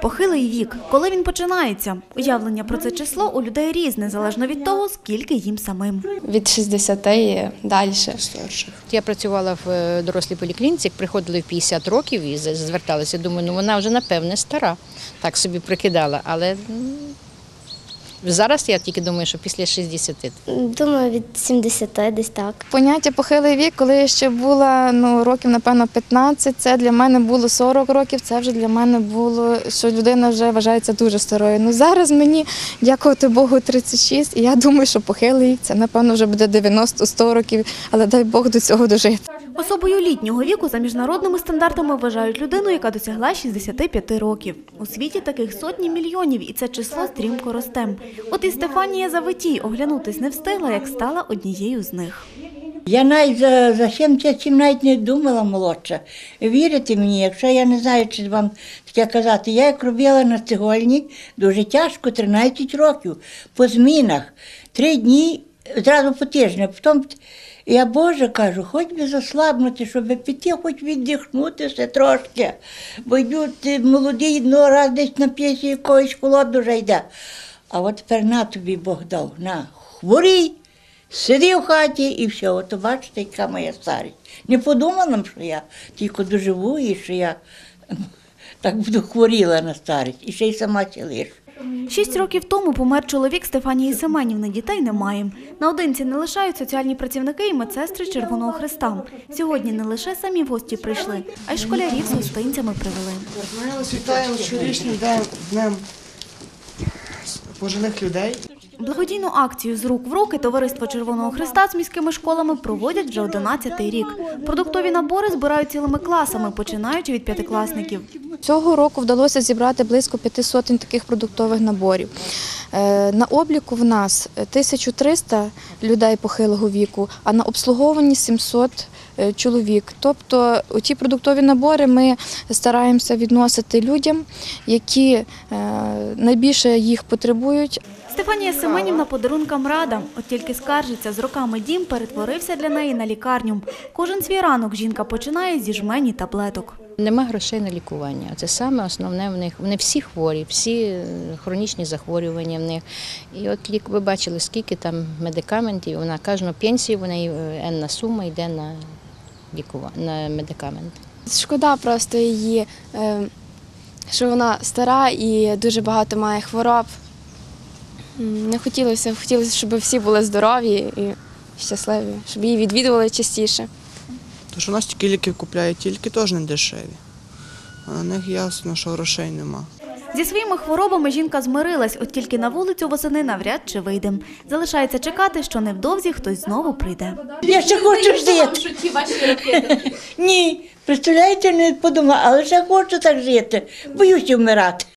Похилий вік. Коли він починається? Уявлення про це число у людей різне, залежно від того, скільки їм самим. Від 60 і далі. Я працювала в дорослій поліклініці, приходили в 50 років і зверталися. Думаю, ну вона вже, напевне, стара. Так собі прикидала, але зараз я тільки думаю, що після 60. Думаю, від 70 десь так. Поняття похилий вік, коли я ще була років, напевно, 15, це для мене було 40 років, це вже для мене було, що людина вже вважається дуже старою. Ну зараз мені, дякувати Богу, 36, і я думаю, що похилий вік, це, напевно, вже буде 90-100 років, але дай Бог до цього дожити. Особою літнього віку за міжнародними стандартами вважають людину, яка досягла 65 років. У світі таких сотні мільйонів, і це число стрімко росте. От і Стефанія Завитій оглянутись не встигла, як стала однією з них. Я навіть за 77 навіть не думала молодша. Вірите мені, якщо я не знаю, чи вам таке казати, я як робила на цегольні, дуже тяжко, 13 років, по змінах, 3 дні, одразу по тижню. Потім я, Боже, кажу, хоч би заслабнути, щоб піти, хоч віддихнутися трошки, бо йдуть молоді, раз десь на п'єсі якоїсь холодно вже йде. А от тепер на тобі Бог дав, на, хворій, сиди в хаті і все, от бачите, яка моя старість. Не подумала, що я тільки доживу і що я так буду хворіла на старість, і ще й сама лишу. 6 років тому помер чоловік Стефанії Семенівни, дітей немає. Наодинці не лишають соціальні працівники і медсестри Червоного Хреста. Сьогодні не лише самі в гості прийшли, а й школярів з гостинцями привели. Ми вас вітаємо з щорічним днем пожилих людей. Благодійну акцію «З рук в руки» Товариство Червоного Хреста з міськими школами проводять вже 11-й рік. Продуктові набори збирають цілими класами, починаючи від п'ятикласників. Цього року вдалося зібрати близько 500 таких продуктових наборів. На обліку в нас 1300 людей похилого віку, а на обслуговуванні 700 чоловік. Тобто ті продуктові набори ми стараємося відносити людям, які найбільше їх потребують. Стефанія Семенівна подарункам рада. От тільки скаржиться, з роками дім перетворився для неї на лікарню. Кожен свій ранок жінка починає зі жмені таблеток. Нема грошей на лікування. Це саме основне в них. Вони всі хворі, всі хронічні захворювання в них. І от ви бачили, скільки там медикаментів. Вона кожну пенсію, в неї енна сума йде на медикаменти. Шкода просто її, що вона стара і дуже багато має хвороб. Не хотілося, щоб всі були здорові і щасливі, щоб її відвідували частіше. Тож у нас тільки ліки купляють, тільки теж не дешеві. А на них ясно, що грошей нема. Зі своїми хворобами жінка змирилась, от тільки на вулицю восени навряд чи вийде. Залишається чекати, що невдовзі хтось знову прийде. Я ще хочу жити. Ні, представляєте, не подумала, але ще хочу так жити. Боюся вмирати.